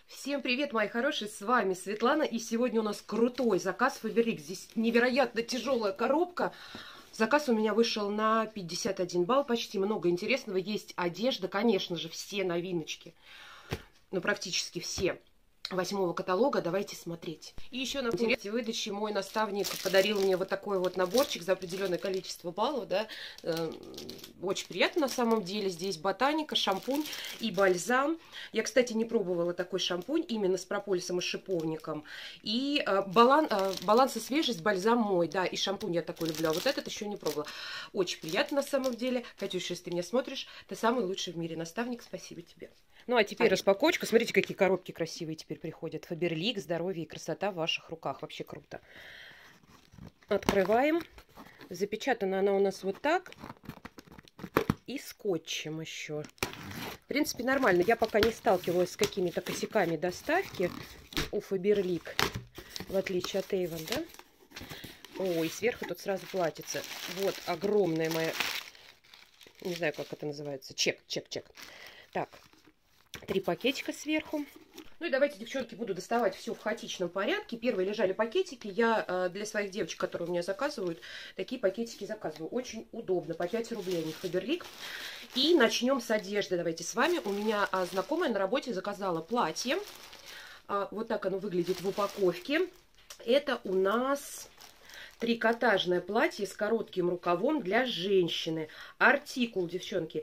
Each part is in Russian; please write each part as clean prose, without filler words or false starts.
Всем привет, мои хорошие, с вами Светлана, и сегодня у нас крутой заказ Фаберлик. Здесь невероятно тяжелая коробка. Заказ у меня вышел на 51 балл, почти много интересного. Есть одежда, конечно же, все новиночки, ну практически все. 8-го каталога, давайте смотреть. И еще на интересной выдаче мой наставник подарил мне вот такой вот наборчик за определенное количество баллов, да, очень приятно на самом деле. Здесь ботаника, шампунь и бальзам. Я, кстати, не пробовала такой шампунь именно с прополисом и шиповником. И баланс и свежесть, бальзам мой, да, и шампунь я такой люблю, а вот этот еще не пробовала. Очень приятно на самом деле. Катюша, если ты меня смотришь, ты самый лучший в мире наставник, спасибо тебе. Ну, а теперь распаковочка. Смотрите, какие коробки красивые теперь приходят. Фаберлик, здоровье и красота в ваших руках. Вообще круто. Открываем. Запечатана она у нас вот так. И скотчем еще. В принципе, нормально. Я пока не сталкивалась с какими-то косяками доставки у Фаберлик. В отличие от Avon, да? Ой, сверху тут сразу платится. Вот огромная моя... Не знаю, как это называется. Чек. Так. 3 пакетика сверху. Ну и давайте, девчонки, буду доставать все в хаотичном порядке. Первые лежали пакетики. Я для своих девочек, которые у меня заказывают, такие пакетики заказываю. Очень удобно. По 5 рублей они Фаберлик. И начнем с одежды. Давайте с вами. У меня знакомая на работе заказала платье. Вот так оно выглядит в упаковке. Это у нас... трикотажное платье с коротким рукавом для женщины. Артикул, девчонки,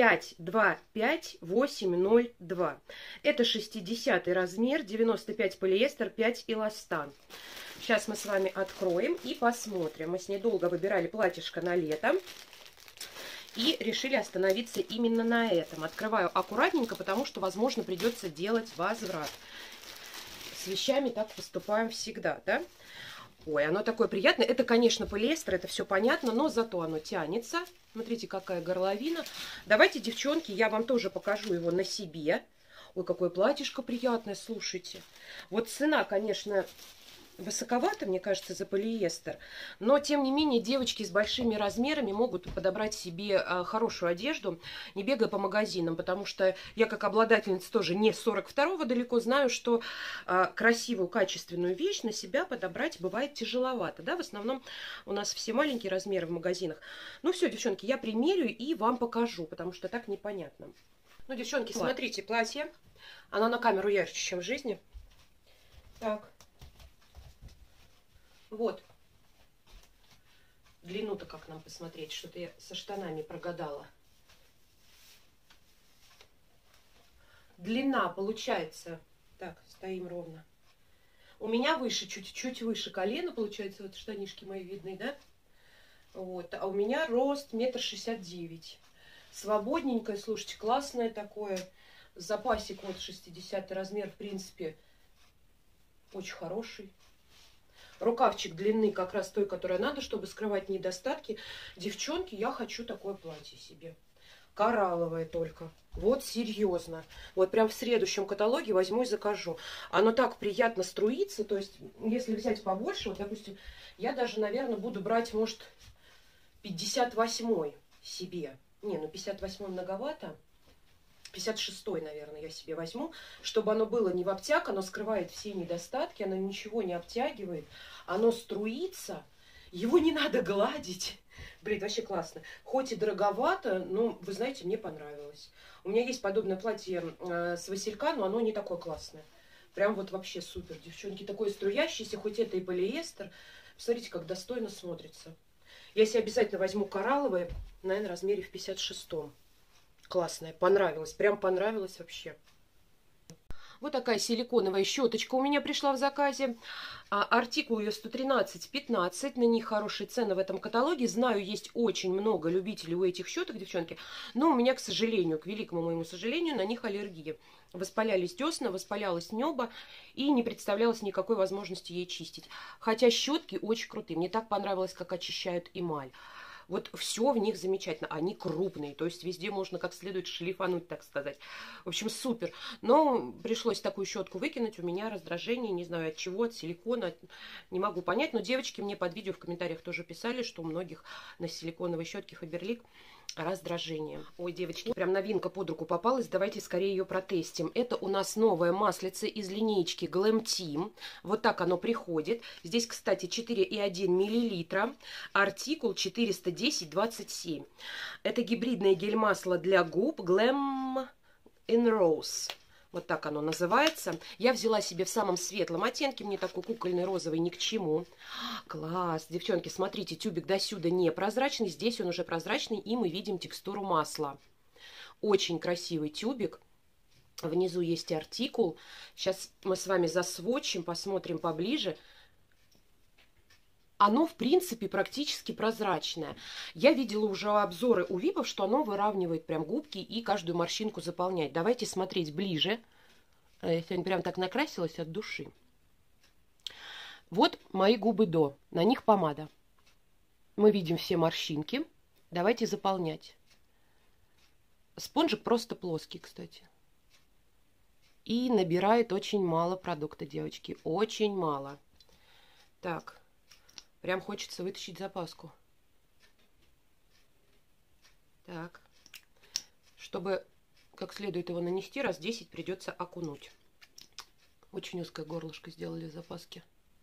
525-802. Это 60 размер, 95 полиэстер, 5 эластан. Сейчас мы с вами откроем и посмотрим. Мы с ней долго выбирали платьишко на лето. И решили остановиться именно на этом. Открываю аккуратненько, потому что, возможно, придется делать возврат. С вещами так поступаем всегда, да? Ой, оно такое приятное. Это, конечно, полиэстер, это все понятно, но зато оно тянется. Смотрите, какая горловина. Давайте, девчонки, я вам тоже покажу его на себе. Ой, какое платьишко приятное, слушайте. Вот цена, конечно, высоковато, мне кажется, за полиэстер. Но, тем не менее, девочки с большими размерами могут подобрать себе хорошую одежду, не бегая по магазинам. Потому что я, как обладательница тоже не 42-го далеко, знаю, что красивую, качественную вещь на себя подобрать бывает тяжеловато. Да? В основном у нас все маленькие размеры в магазинах. Ну все, девчонки, я примерю и вам покажу, потому что так непонятно. Ну, девчонки, смотрите, платье. Оно на камеру ярче, чем в жизни. Так. Вот. Длину-то как нам посмотреть? Что-то я со штанами прогадала. Длина получается... Так, стоим ровно. У меня выше, чуть-чуть выше колена, получается, вот штанишки мои видны, да? Вот. А у меня рост 1,69 м. Свободненькое, слушайте, классное такое. Запасик вот 60 размер, в принципе, очень хороший. Рукавчик длины как раз той, которая надо, чтобы скрывать недостатки. Девчонки, я хочу такое платье себе. Коралловое только. Вот серьезно. Вот прям в следующем каталоге возьму и закажу. Оно так приятно струится. То есть, если взять побольше, вот, допустим, я даже, наверное, буду брать, может, 58-й себе. Не, ну 58-й многовато. 56-й, наверное, я себе возьму, чтобы оно было не в обтяг, оно скрывает все недостатки, оно ничего не обтягивает, оно струится, его не надо гладить. Блин, вообще классно. Хоть и дороговато, но, вы знаете, мне понравилось. У меня есть подобное платье с василька, но оно не такое классное. Прям вот вообще супер, девчонки. Такое струящееся, хоть это и полиэстер. Посмотрите, как достойно смотрится. Я себе обязательно возьму коралловое, наверное, в размере в 56-м. Классная, понравилась, прям понравилась вообще. Вот такая силиконовая щеточка у меня пришла в заказе. Артикул ее 113,15. На них хорошие цены в этом каталоге. Знаю, есть очень много любителей у этих щеток, девчонки. Но у меня, к сожалению, к великому моему сожалению, на них аллергия. Воспалялись десна, воспалялось небо. И не представлялось никакой возможности ей чистить. Хотя щетки очень крутые. Мне так понравилось, как очищают эмаль. Вот все в них замечательно. Они крупные, то есть везде можно как следует шлифануть, так сказать. В общем, супер. Но пришлось такую щетку выкинуть. У меня раздражение, не знаю от чего, от силикона, не могу понять. Но девочки мне под видео в комментариях тоже писали, что у многих на силиконовой щетке Фаберлик раздражением. Ой, девочки, прям новинка под руку попалась. Давайте скорее ее протестим. Это у нас новая маслица из линейки Glam Team. Вот так оно приходит. Здесь, кстати, 4,1 мл. Артикул 410-27. Это гибридное гель-масло для губ Glam Rose. Вот так оно называется. Я взяла себе в самом светлом оттенке. Мне такой кукольный розовый ни к чему. Класс! Девчонки, смотрите, тюбик до сюда не прозрачный. Здесь он уже прозрачный, и мы видим текстуру масла. Очень красивый тюбик. Внизу есть артикул. Сейчас мы с вами засвотчим, посмотрим поближе. Оно, в принципе, практически прозрачное. Я видела уже обзоры у випов, что оно выравнивает прям губки и каждую морщинку заполняет. Давайте смотреть ближе. Я сегодня прям так накрасилась от души. Вот мои губы до. На них помада. Мы видим все морщинки. Давайте заполнять. Спонжик просто плоский, кстати. И набирает очень мало продукта, девочки. Очень мало. Так. Прям хочется вытащить запаску. Так. Чтобы как следует его нанести, раз 10 придется окунуть. Очень узкое горлышко сделали в запаске.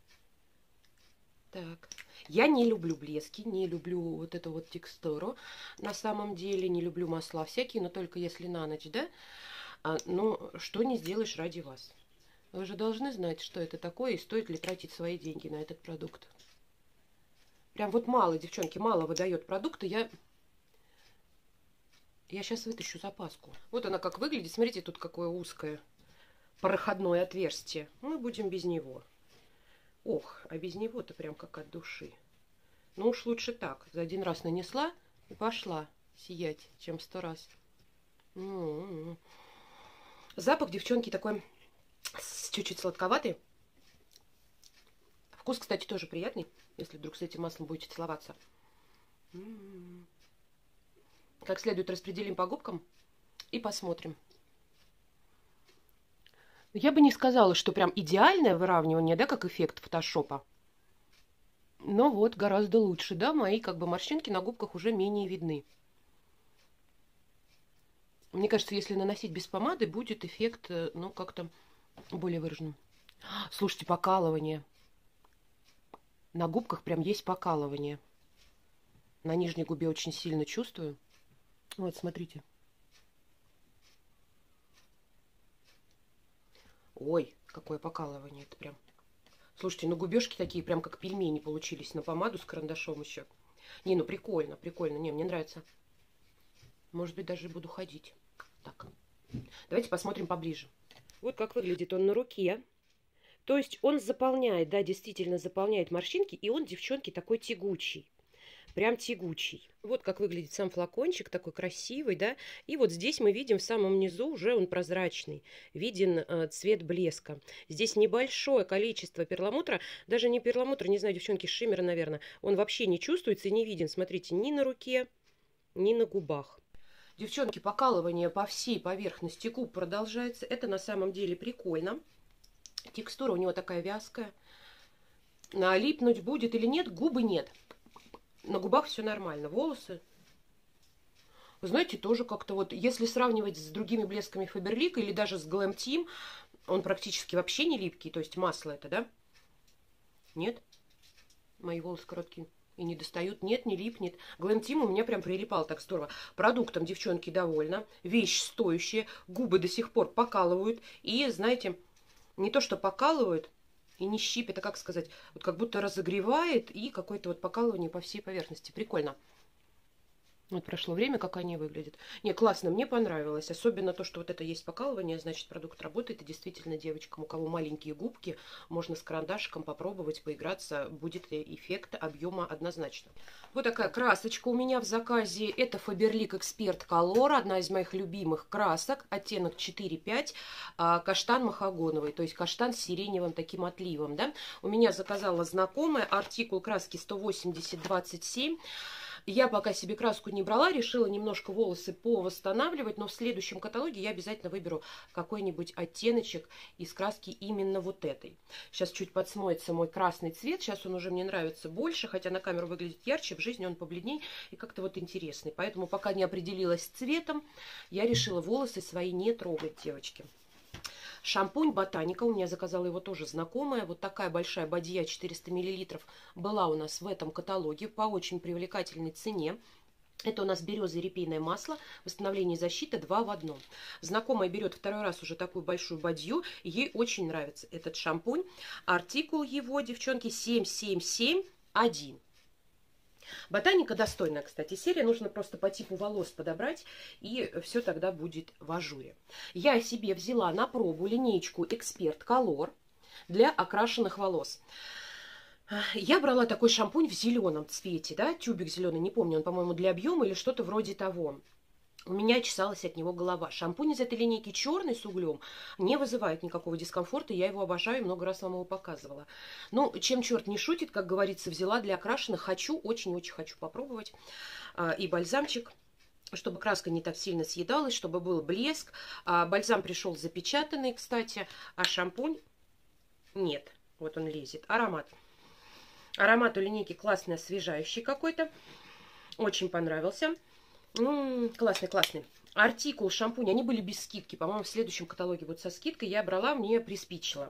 Так. Я не люблю блески, не люблю вот эту вот текстуру. На самом деле не люблю масла всякие, но только если на ночь, да? Ну, что не сделаешь ради вас. Вы же должны знать, что это такое и стоит ли тратить свои деньги на этот продукт. Прям вот мало, девчонки, мало выдает продукты. Я сейчас вытащу запаску. Вот она как выглядит. Смотрите, тут какое узкое проходное отверстие. Мы будем без него. Ох, а без него-то прям как от души. Ну уж лучше так. За один раз нанесла и пошла сиять, чем 100 раз. Запах, девчонки, такой чуть-чуть сладковатый. Вкус, кстати, тоже приятный, если вдруг с этим маслом будете целоваться. Как следует распределим по губкам и посмотрим. Я бы не сказала, что прям идеальное выравнивание, да, как эффект фотошопа. Но вот гораздо лучше, да, мои как бы морщинки на губках уже менее видны. Мне кажется, если наносить без помады, будет эффект, ну, как-то более выраженным. Слушайте, покалывание. На губках прям есть покалывание. На нижней губе очень сильно чувствую. Вот, смотрите. Ой, какое покалывание это прям. Слушайте, ну губежки такие прям как пельмени получились на помаду с карандашом еще. Не, ну прикольно, прикольно. Не, мне нравится. Может быть, даже буду ходить. Так, давайте посмотрим поближе. Вот как выглядит он на руке. То есть он заполняет, да, действительно заполняет морщинки, и он, девчонки, такой тягучий. Прям тягучий. Вот как выглядит сам флакончик, такой красивый, да. И вот здесь мы видим в самом низу уже он прозрачный. Виден цвет блеска. Здесь небольшое количество перламутра. Даже не перламутр, не знаю, девчонки, шиммера, наверное. Он вообще не чувствуется и не виден, смотрите, ни на руке, ни на губах. Девчонки, покалывание по всей поверхности губ продолжается. Это на самом деле прикольно. Текстура у него такая вязкая. Налипнуть будет или нет, губы нет. На губах все нормально. Волосы, вы знаете, тоже как-то вот, если сравнивать с другими блесками Faberlic или даже с Glam Team, он практически вообще не липкий. То есть масло это, да? Нет? Мои волосы короткие и не достают. Нет, не липнет. Glam Team у меня прям прилипал так здорово. Продуктом, девчонки, довольна. Вещь стоящая. Губы до сих пор покалывают. И, знаете, не то, что покалывают и не щипит, а как сказать, вот как будто разогревает и какое-то вот покалывание по всей поверхности. Прикольно. Вот прошло время, как они выглядят. Не, классно, мне понравилось. Особенно то, что вот это есть покалывание, значит, продукт работает. И действительно, девочкам, у кого маленькие губки, можно с карандашиком попробовать, поиграться. Будет эффект объема однозначно. Вот такая красочка у меня в заказе. Это Faberlic Expert Color. Одна из моих любимых красок. Оттенок 4-5. Каштан махагоновый. То есть каштан с сиреневым таким отливом. Да? У меня заказала знакомая. Артикул краски 180-27. Я пока себе краску не брала, решила немножко волосы повосстанавливать, но в следующем каталоге я обязательно выберу какой-нибудь оттеночек из краски именно вот этой. Сейчас чуть подсмоется мой красный цвет, сейчас он уже мне нравится больше, хотя на камеру выглядит ярче, в жизни он побледней и как-то вот интересный. Поэтому пока не определилась с цветом, я решила волосы свои не трогать, девочки. Шампунь Ботаника, у меня заказала его тоже знакомая. Вот такая большая бадья 400 мл была у нас в этом каталоге по очень привлекательной цене. Это у нас береза и репейное масло, восстановление и защита 2 в 1. Знакомая берет второй раз уже такую большую бадью, ей очень нравится этот шампунь. Артикул его, девчонки, 7771. Ботаника достойная, кстати, серия. Нужно просто по типу волос подобрать, и все тогда будет в ажуре. Я себе взяла на пробу линеечку Эксперт Color для окрашенных волос. Я брала такой шампунь в зеленом цвете, да, тюбик зеленый, не помню, он, по-моему, для объема или что-то вроде того. У меня чесалась от него голова. Шампунь из этой линейки черный с углем не вызывает никакого дискомфорта. Я его обожаю, много раз вам его показывала. Ну, чем черт не шутит, как говорится, взяла для окрашенных. Хочу, очень-очень хочу попробовать. И бальзамчик, чтобы краска не так сильно съедалась, чтобы был блеск. Бальзам пришел запечатанный, кстати, а шампунь нет. Вот он лезет. Аромат. Аромат у линейки классный, освежающий какой-то. Очень понравился. Классный, классный. Артикул шампунь, они были без скидки. По-моему, в следующем каталоге вот со скидкой я брала, мне приспичило.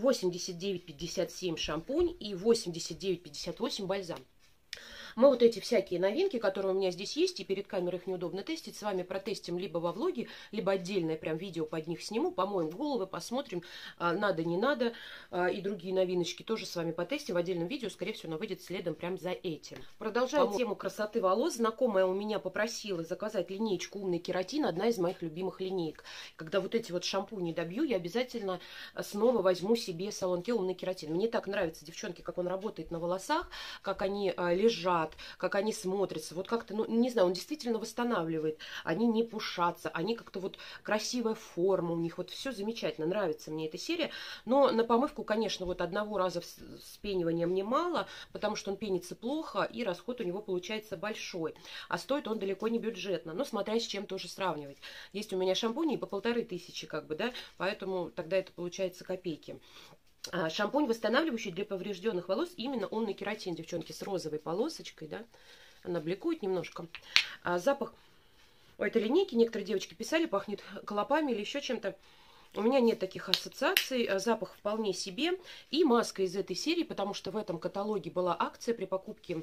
89,57 шампунь и 89,58 бальзам. Мы вот эти всякие новинки, которые у меня здесь есть, и перед камерой их неудобно тестить, с вами протестим либо во влоге, либо отдельное прям видео под них сниму, помоем головы, посмотрим, надо, не надо, и другие новиночки тоже с вами потестим в отдельном видео, скорее всего, оно выйдет следом прям за этим. Продолжая тему красоты волос, знакомая у меня попросила заказать линеечку «Умный кератин», одна из моих любимых линеек. Когда вот эти вот шампуни добью, я обязательно снова возьму себе салон Ке «Умный кератин». Мне так нравится, девчонки, как он работает на волосах, как они лежат, как они смотрятся, вот как-то, ну, не знаю, он действительно восстанавливает, они не пушатся, они как-то вот красивая форма у них, вот все замечательно, нравится мне эта серия, но на помывку, конечно, вот одного раза с пениванием мне мало, потому что он пенится плохо, и расход у него получается большой, а стоит он далеко не бюджетно, но смотря с чем тоже сравнивать. Есть у меня шампуни по 1500, как бы, да, поэтому тогда это получается копейки. Шампунь восстанавливающий для поврежденных волос, именно «Умный кератин», девчонки, с розовой полосочкой, да, она бликует немножко. Запах у этой линейки, некоторые девочки писали, пахнет клопами или еще чем-то. У меня нет таких ассоциаций, запах вполне себе. И маска из этой серии, потому что в этом каталоге была акция при покупке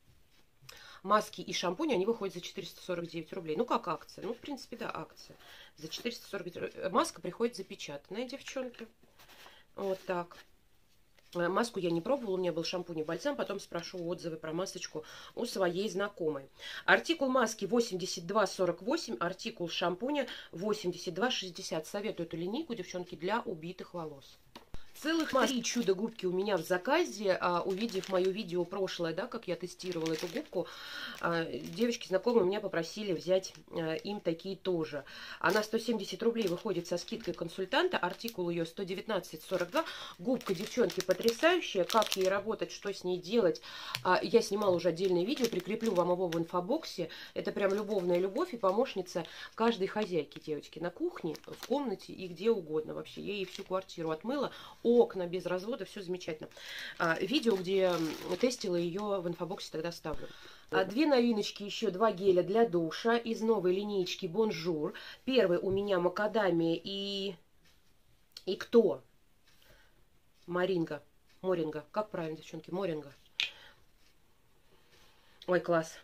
маски и шампуня, они выходят за 449 рублей. Ну, как акция? Ну, в принципе, да, акция. За 449 маска приходит запечатанная, девчонки. Вот так. Маску я не пробовала, у меня был шампунь и бальзам, потом спрошу отзывы про масочку у своей знакомой. Артикул маски 82,48, артикул шампуня 82,60. Советую эту линейку, девчонки, для убитых волос. Целых 3 чудо-губки у меня в заказе. Увидев мое видео прошлое, да, как я тестировала эту губку, девочки знакомые меня попросили взять им такие тоже. Она 170 рублей выходит со скидкой консультанта. Артикул ее 119,42. Губка, девчонки, потрясающая. Как ей работать, что с ней делать, я снимала уже отдельное видео. Прикреплю вам его в инфобоксе. Это прям любовная любовь и помощница каждой хозяйки, девочки, на кухне, в комнате и где угодно. Вообще, я ей всю квартиру отмыла. Окна без развода, все замечательно. Видео, где тестила ее, в инфобоксе тогда ставлю. 2 новиночки, еще 2 геля для душа из новой линейки Бонжур. Первый у меня макадамия и кто? Моринга. Как правильно, девчонки? Моринга. Ой, класс.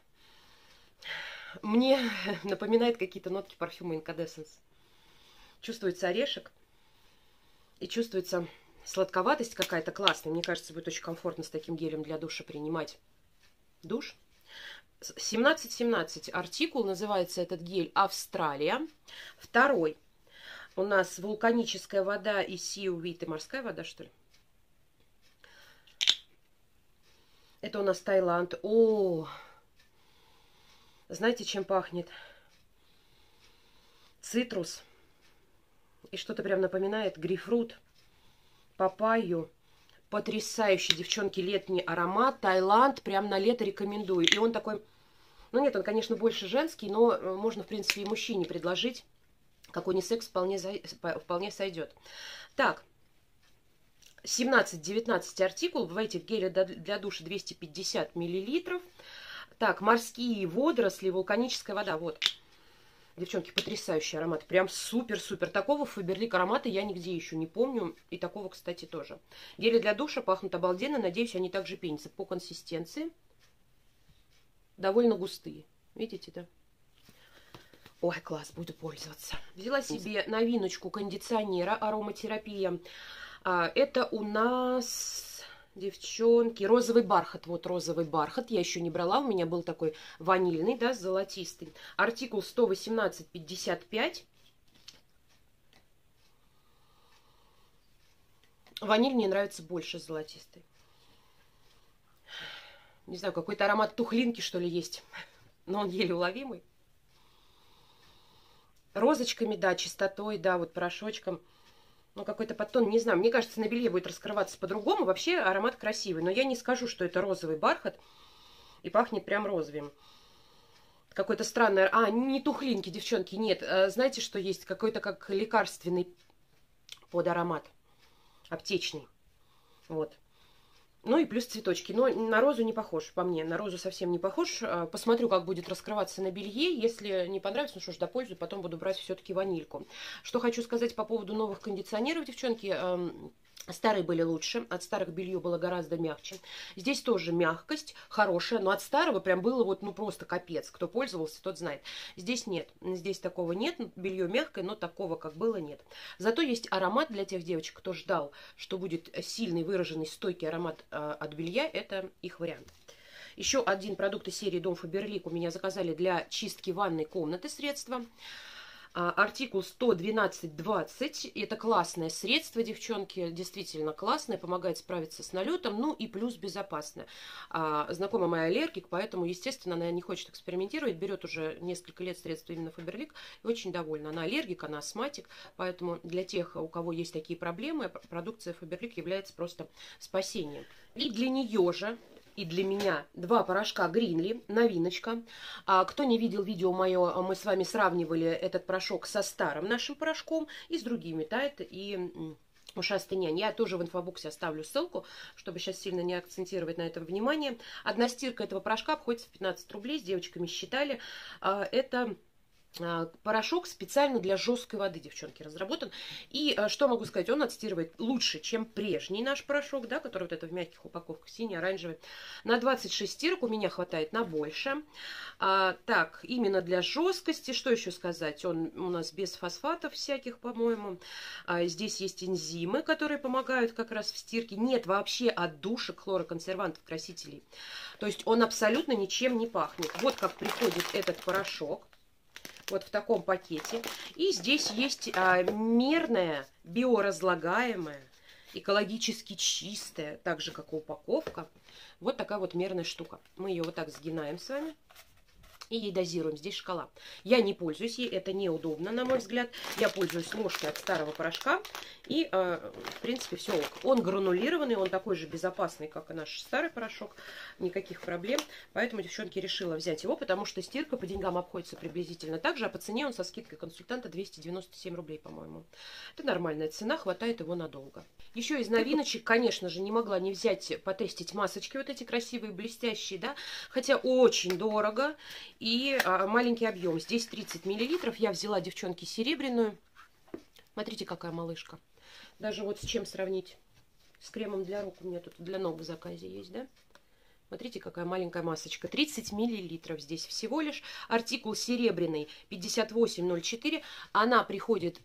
Мне напоминает какие-то нотки парфюма Incandescence. Чувствуется орешек. И чувствуется сладковатость какая-то классная. Мне кажется, будет очень комфортно с таким гелем для душа принимать душ. 1717 артикул. Называется этот гель Австралия. Второй у нас вулканическая вода и сиувит. И морская вода, что ли? Это у нас Таиланд. О, знаете, чем пахнет? Цитрус. И что-то прям напоминает грейпфрут, папайю. Потрясающий, девчонки, летний аромат. Таиланд, прям на лето рекомендую. И он такой Ну нет, он, конечно, больше женский, но можно, в принципе, и мужчине предложить. Как унисекс вполне сойдет. Так, 17-19 артикул. В этих геле для душа 250 миллилитров. Так, морские водоросли, вулканическая вода. Вот. Девчонки, потрясающий аромат. Прям супер-супер. Такого Фаберлик аромата я нигде еще не помню. И такого, кстати, тоже. Гели для душа пахнут обалденно. Надеюсь, они также пенятся. По консистенции довольно густые. Видите, да? Ой, класс, буду пользоваться. Взяла себе новиночку кондиционера ароматерапия. Это у нас, девчонки, розовый бархат. Вот розовый бархат. Я еще не брала. У меня был такой ванильный, да, золотистый. Артикул 118,55. Ваниль мне нравится больше золотистый. Не знаю, какой-то аромат тухлинки, что ли, есть. Но он еле уловимый. Розочками, да, чистотой, да, вот порошочком. Ну, какой-то подтон, не знаю. Мне кажется, на белье будет раскрываться по-другому. Вообще аромат красивый. Но я не скажу, что это розовый бархат. И пахнет прям розовым. Какой-то странный... не тухлинки, девчонки, нет. Знаете, что есть? Какой-то как лекарственный подаромат. Аптечный. Вот. Ну и плюс цветочки. Но на розу не похож, по мне. На розу совсем не похож. Посмотрю, как будет раскрываться на белье. Если не понравится, ну что ж, допользую. Потом буду брать все-таки ванильку. Что хочу сказать по поводу новых кондиционеров, девчонки. Старые были лучше. От старых белье было гораздо мягче. Здесь тоже мягкость хорошая. Но от старого прям было вот, ну просто капец. Кто пользовался, тот знает. Здесь нет. Здесь такого нет. Белье мягкое, но такого, как было, нет. Зато есть аромат для тех девочек, кто ждал, что будет сильный, выраженный, стойкий аромат от белья. Это их вариант. Еще один продукт из серии Дом Фаберлик у меня заказали для чистки ванной комнаты средства. Артикул 112,20. Это классное средство, девчонки. Действительно классное. Помогает справиться с налетом. Ну и плюс безопасное. Знакомая моя аллергик, поэтому, естественно, она не хочет экспериментировать. Берет уже несколько лет средства именно Фаберлик. И очень довольна. Она аллергик, она астматик. Поэтому для тех, у кого есть такие проблемы, продукция Фаберлик является просто спасением. И для нее же... И для меня 2 порошка Гринли, новиночка. Кто не видел видео мое, мы с вами сравнивали этот порошок со старым нашим порошком и с другими, Тайд и Ушастый нянь. Я тоже в инфобоксе оставлю ссылку, чтобы сейчас сильно не акцентировать на этом внимание. Одна стирка этого порошка обходится в 15 рублей, с девочками считали. Это... порошок специально для жесткой воды, девчонки, разработан. И что могу сказать, он отстирывает лучше, чем прежний наш порошок, да, который вот это в мягких упаковках, синий, оранжевый. На 26 стирок у меня хватает на больше. Так, именно для жесткости, что еще сказать, он у нас без фосфатов всяких, по-моему. Здесь есть энзимы, которые помогают как раз в стирке. Нет вообще отдушек, хлороконсервантов, красителей. То есть он абсолютно ничем не пахнет. Вот как приходит этот порошок. Вот в таком пакете. И здесь есть мерная, биоразлагаемая, экологически чистая, так же, как и упаковка. Вот такая вот мерная штука. Мы ее вот так сгинаем с вами. И ей дозируем. Здесь шкала. Я не пользуюсь ей, это неудобно, на мой взгляд. Я пользуюсь ложкой от старого порошка. И, в принципе, все ок. Он гранулированный, он такой же безопасный, как и наш старый порошок. Никаких проблем. Поэтому, девчонки, решила взять его, потому что стирка по деньгам обходится приблизительно так же. А по цене он со скидкой консультанта 297 рублей, по-моему. Это нормальная цена, хватает его надолго. Еще из новиночек, конечно же, не могла не взять, потестить масочки вот эти красивые, блестящие, да. Хотя очень дорого. И маленький объем. Здесь 30 миллилитров. Я взяла, девчонки, серебряную. Смотрите, какая малышка. Даже вот с чем сравнить? С кремом для рук. У меня тут для ног в заказе есть, да? Смотрите, какая маленькая масочка. 30 миллилитров здесь всего лишь. Артикул серебряный 5804. Она приходит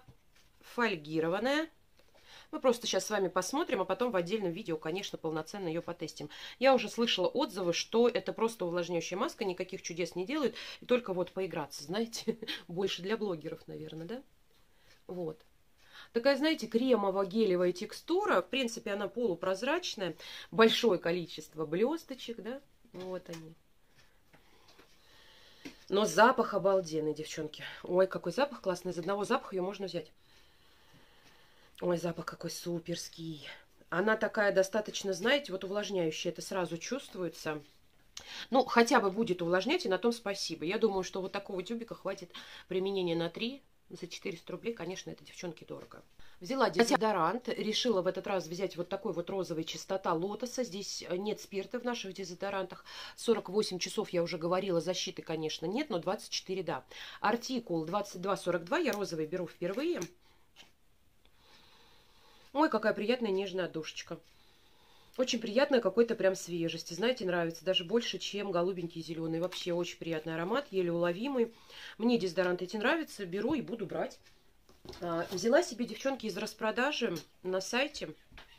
зафольгированная. Мы просто сейчас с вами посмотрим, а потом в отдельном видео, конечно, полноценно ее потестим. Я уже слышала отзывы, что это просто увлажняющая маска, никаких чудес не делает, и только вот поиграться, знаете, больше для блогеров, наверное, да? Вот. Такая, знаете, кремово-гелевая текстура, в принципе, она полупрозрачная, большое количество блесточек, да? Вот они. Но запах обалденный, девчонки. Ой, какой запах классный, из одного запаха ее можно взять. Ой, запах какой суперский. Она такая достаточно, знаете, вот увлажняющая, это сразу чувствуется. Ну, хотя бы будет увлажнять, и на том спасибо. Я думаю, что вот такого тюбика хватит применения на 3. За 400 рублей, конечно, это, девчонки, дорого. Взяла дезодорант, решила в этот раз взять вот такой вот розовый Чистота Лотоса. Здесь нет спирта в наших дезодорантах. 48 часов, я уже говорила, защиты, конечно, нет, но 24, да. Артикул 2242, я розовый беру впервые. Ой, какая приятная нежная отдушечка. Очень приятная, какой-то прям свежести. Знаете, нравится даже больше, чем голубенький зеленый. Вообще очень приятный аромат, еле уловимый. Мне дезодоранты эти нравятся, беру и буду брать. Взяла себе, девчонки, из распродажи на сайте.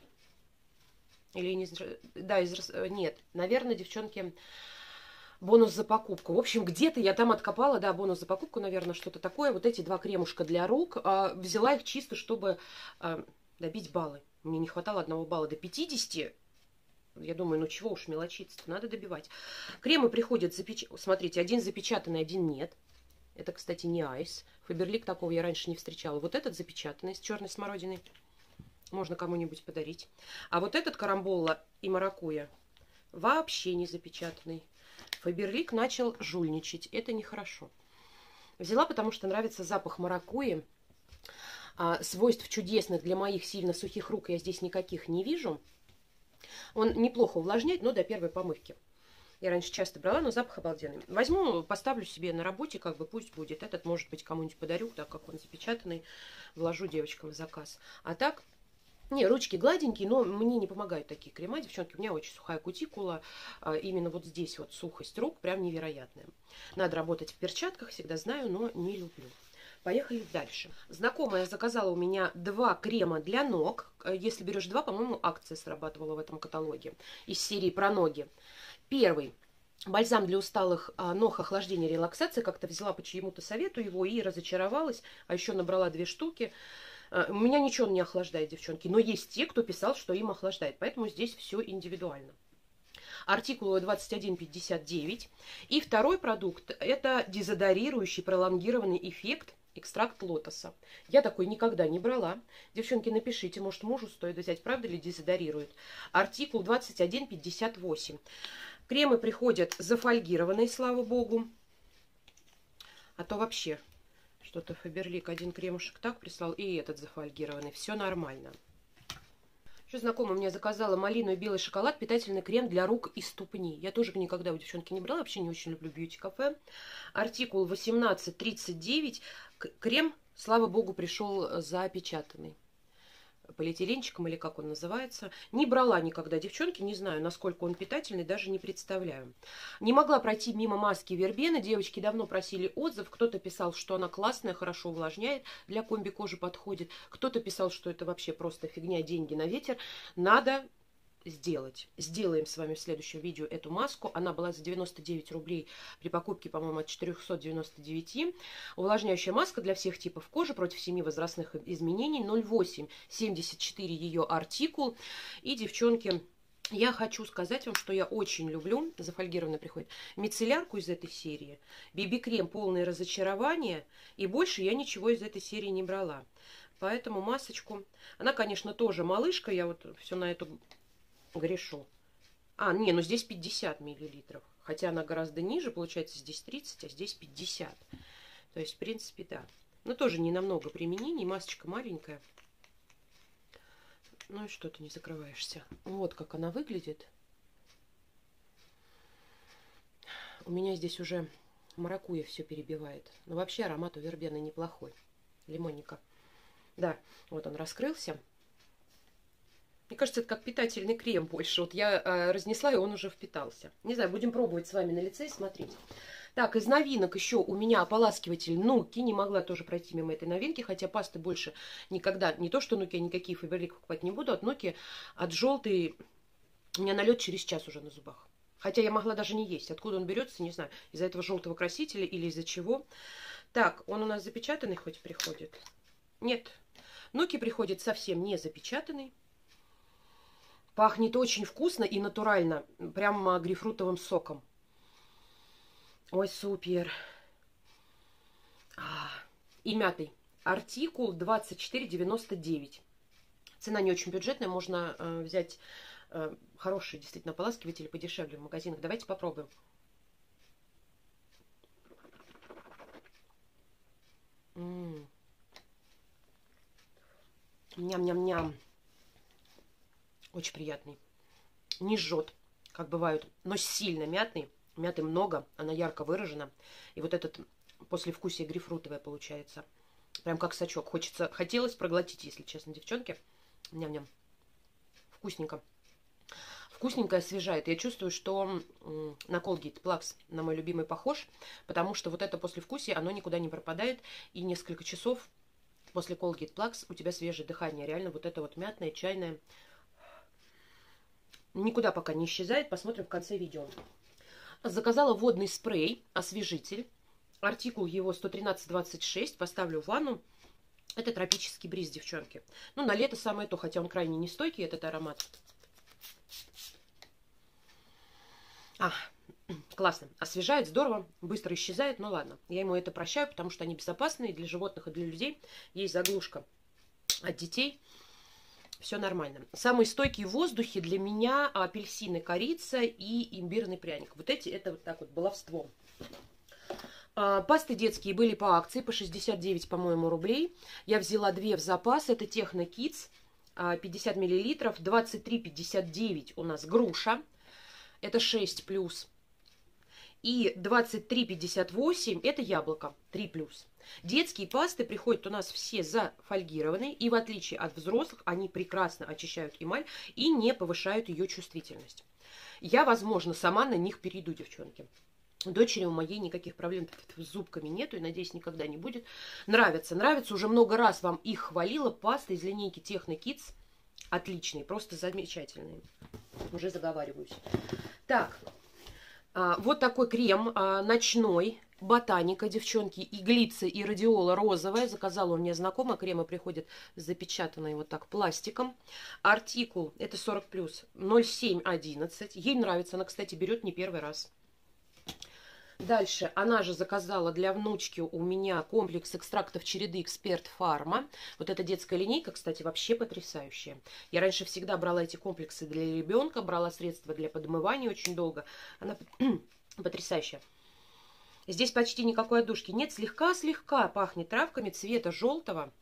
Или не знаю, да, нет, наверное, девчонки, бонус за покупку. В общем, где-то я там откопала, да, бонус за покупку, наверное, что-то такое. Вот эти 2 кремушка для рук. Взяла их чисто, чтобы добить баллы. Мне не хватало 1 балла до 50. Я думаю, ну чего уж мелочиться, надо добивать. Кремы приходят, смотрите, один запечатанный, один нет. Это, кстати, не айс. Фаберлик такого я раньше не встречала. Вот этот запечатанный, с черной смородиной. Можно кому-нибудь подарить. А вот этот карамбола и маракуйя вообще не запечатанный. Фаберлик начал жульничать. Это нехорошо. Взяла, потому что нравится запах маракуйи. Свойств чудесных для моих сильно сухих рук я здесь никаких не вижу. Он неплохо увлажняет, но до первой помывки. Я раньше часто брала, но запах обалденный. Возьму, поставлю себе на работе, как бы пусть будет. Этот, может быть, кому-нибудь подарю, так как он запечатанный. Вложу девочкам в заказ. А так, не, ручки гладенькие, но мне не помогают такие крема. Девчонки, у меня очень сухая кутикула. Именно вот здесь вот сухость рук прям невероятная. Надо работать в перчатках, всегда знаю, но не люблю. Поехали дальше. Знакомая заказала у меня 2 крема для ног. Если берешь 2, по-моему, акция срабатывала в этом каталоге. Из серии про ноги. Первый. Бальзам для усталых ног, охлаждение, релаксация. Как-то взяла по чьему-то совету его и разочаровалась. А еще набрала 2 штуки. У меня ничего не охлаждает, девчонки. Но есть те, кто писал, что им охлаждает. Поэтому здесь все индивидуально. Артикул 2159. И второй продукт. Это дезодорирующий пролонгированный эффект. Экстракт лотоса. Я такой никогда не брала. Девчонки, напишите, может, мужу стоит взять, правда ли дезодорирует. Артикул 2158. Кремы приходят зафольгированные, слава богу. А то вообще что-то Фаберлик один кремушек так прислал, и этот зафольгированный. Все нормально. Еще знакомая мне заказала малину и белый шоколад, питательный крем для рук и ступни. Я тоже никогда у девчонки не брала, вообще не очень люблю бьюти-кафе. Артикул 1839. Крем, слава богу, пришел запечатанный. Полиэтиленчиком, или как он называется. Не брала никогда, девчонки, не знаю, насколько он питательный, даже не представляю. Не могла пройти мимо маски Вербена. Девочки давно просили отзыв. Кто-то писал, что она классная, хорошо увлажняет, для комби-кожи подходит. Кто-то писал, что это вообще просто фигня, деньги на ветер. Надо сделать. Сделаем с вами в следующем видео эту маску. Она была за 99 рублей при покупке, по-моему, от 499. Увлажняющая маска для всех типов кожи против 7 возрастных изменений. 0874 ее артикул. И, девчонки, я хочу сказать вам, что я очень люблю, зафольгированно приходит, мицеллярку из этой серии. BB-крем полное разочарование. И больше я ничего из этой серии не брала. Поэтому масочку. Она, конечно, тоже малышка. Я вот все на эту грешу. Не, ну здесь 50 миллилитров. Хотя она гораздо ниже, получается здесь 30, а здесь 50. То есть, в принципе, да. Но тоже не намного применений. Масочка маленькая. Ну и что ты не закрываешься. Вот как она выглядит. У меня здесь уже маракуйя все перебивает. Но вообще аромат у вербены неплохой. Лимонника. Да, вот он раскрылся. Мне кажется, это как питательный крем больше. Вот я разнесла, и он уже впитался. Не знаю, будем пробовать с вами на лице и смотреть. Так, из новинок еще у меня ополаскиватель Нуки. Не могла тоже пройти мимо этой новинки, хотя пасты больше никогда, не то что Нуки, я никакие Фаберлик покупать не буду. От Нуки, от желтой, у меня налет через час уже на зубах. Хотя я могла даже не есть. Откуда он берется, не знаю. Из-за этого желтого красителя или из-за чего. Так, он у нас запечатанный хоть приходит? Нет. Нуки приходит совсем не запечатанный. Пахнет очень вкусно и натурально. Прям грейпфрутовым соком. Ой, супер. И мятый. Артикул 2499. Цена не очень бюджетная. Можно взять Хорошие действительно ополаскиватели подешевле в магазинах. Давайте попробуем. Ням-ням-ням. Очень приятный. Не жжет, как бывают, но сильно мятный. Мяты много, она ярко выражена. И вот этот послевкусие грейпфрутовое получается. Прям как сачок. Хотелось проглотить, если честно, девчонки. Ням-ням. Вкусненько. Вкусненько, освежает. Я чувствую, что на Colgate Plax, на мой любимый, похож. Потому что вот это послевкусие, оно никуда не пропадает. И несколько часов после Colgate Plax у тебя свежее дыхание. Реально вот это вот мятное, чайное. Никуда пока не исчезает. Посмотрим в конце видео. Заказала водный спрей, освежитель. Артикул его 113,26. Поставлю в ванну. Это тропический бриз, девчонки. Ну, на лето самое то, хотя он крайне нестойкий, этот аромат. Классно. Освежает, здорово, быстро исчезает. Ну ладно, я ему это прощаю, потому что они безопасные для животных и для людей. Есть заглушка от детей. Все нормально. Самые стойкие в воздухе для меня апельсины, корица и имбирный пряник. Вот эти, это вот так вот, баловство. Пасты детские были по акции, по 69, по-моему, рублей. Я взяла 2 в запас. Это Техно Kids, 50 мл, 23,59 у нас груша. Это 6+. И 23,58 это яблоко, 3+. Детские пасты приходят у нас все зафольгированные. И в отличие от взрослых, они прекрасно очищают эмаль и не повышают ее чувствительность. Я, возможно, сама на них перейду, девчонки. Дочери у моей никаких проблем с зубками нету и, надеюсь, никогда не будет. Нравится. Нравится. Уже много раз вам их хвалила. Пасты из линейки Техно Kids. Отличные. Просто замечательные. Уже заговариваюсь. Так. Вот такой крем ночной. Ботаника, девчонки. Иглица и радиола розовая. Заказала у меня знакомая. Кремы приходят запечатанные вот так пластиком. Артикул. Это 40+. 0711. Ей нравится. Она, кстати, берет не первый раз. Дальше она же заказала для внучки у меня комплекс экстрактов череды Эксперт Фарма. Вот эта детская линейка, кстати, вообще потрясающая. Я раньше всегда брала эти комплексы для ребенка, брала средства для подмывания очень долго. Она потрясающая. Здесь почти никакой отдушки нет. Слегка-слегка пахнет травками цвета желтого.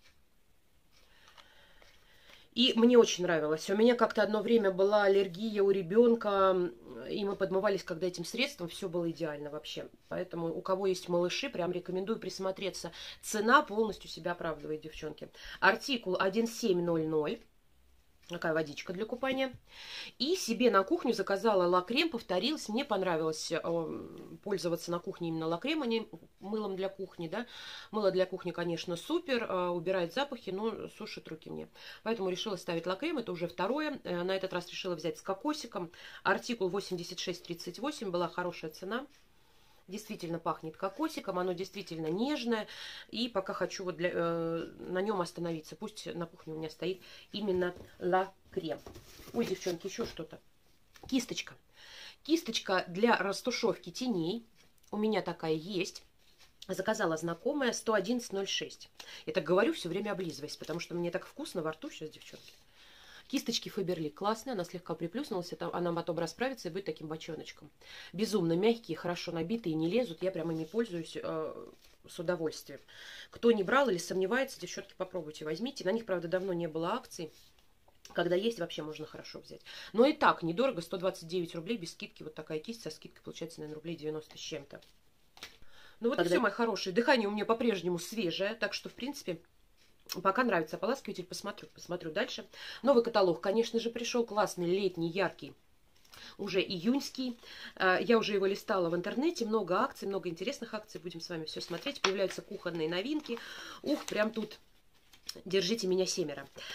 И мне очень нравилось. У меня как-то одно время была аллергия у ребенка, и мы подмывались, когда этим средством, все было идеально вообще. Поэтому у кого есть малыши, прям рекомендую присмотреться. Цена полностью себя оправдывает, девчонки. Артикул 1700. Такая водичка для купания. И себе на кухню заказала лак-крем, повторилась. Мне понравилось пользоваться на кухне именно лак-крем, а не мылом для кухни. Да? Мыло для кухни, конечно, супер, убирает запахи, но сушит руки мне. Поэтому решила ставить лак-крем, это уже второе. На этот раз решила взять с кокосиком. Артикул 86,38, была хорошая цена. Действительно пахнет кокосиком, оно действительно нежное. И пока хочу вот на нем остановиться. Пусть на кухне у меня стоит именно ла-крем. Ой, девчонки, еще что-то. Кисточка. Кисточка для растушевки теней. У меня такая есть. Заказала знакомая 111,06. Я так говорю, все время облизываясь, потому что мне так вкусно во рту сейчас, девчонки. Кисточки Фаберлик классные, она слегка приплюснулась, она потом расправится и будет таким бочоночком. Безумно мягкие, хорошо набитые, не лезут, я прям ими пользуюсь с удовольствием. Кто не брал или сомневается, девчонки, попробуйте, возьмите. На них, правда, давно не было акций. Когда есть, вообще можно хорошо взять. Но и так, недорого, 129 рублей без скидки. Вот такая кисть со скидкой получается, наверное, рублей 90 с чем-то. Ну вот и все, мои хорошие. Дыхание у меня по-прежнему свежее, так что, в принципе... Пока нравится ополаскиватель, посмотрю дальше. Новый каталог, конечно же, пришел. Классный, летний, яркий, уже июньский. Я уже его листала в интернете. Много акций, много интересных акций. Будем с вами все смотреть. Появляются кухонные новинки. Ух, прям тут держите меня 7.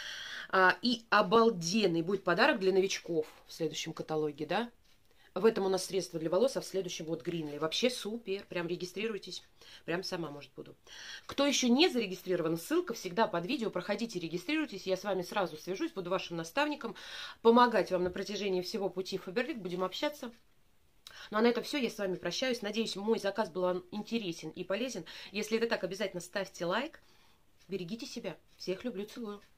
И обалденный будет подарок для новичков в следующем каталоге, да? В этом у нас средства для волос, а в следующем вот Гринли. Вообще супер. Прям регистрируйтесь. Прям сама, может, буду. Кто еще не зарегистрирован, ссылка всегда под видео. Проходите, регистрируйтесь. Я с вами сразу свяжусь, буду вашим наставником. Помогать вам на протяжении всего пути в Фаберлик. Будем общаться. Ну а на этом все. Я с вами прощаюсь. Надеюсь, мой заказ был вам интересен и полезен. Если это так, обязательно ставьте лайк. Берегите себя. Всех люблю, целую.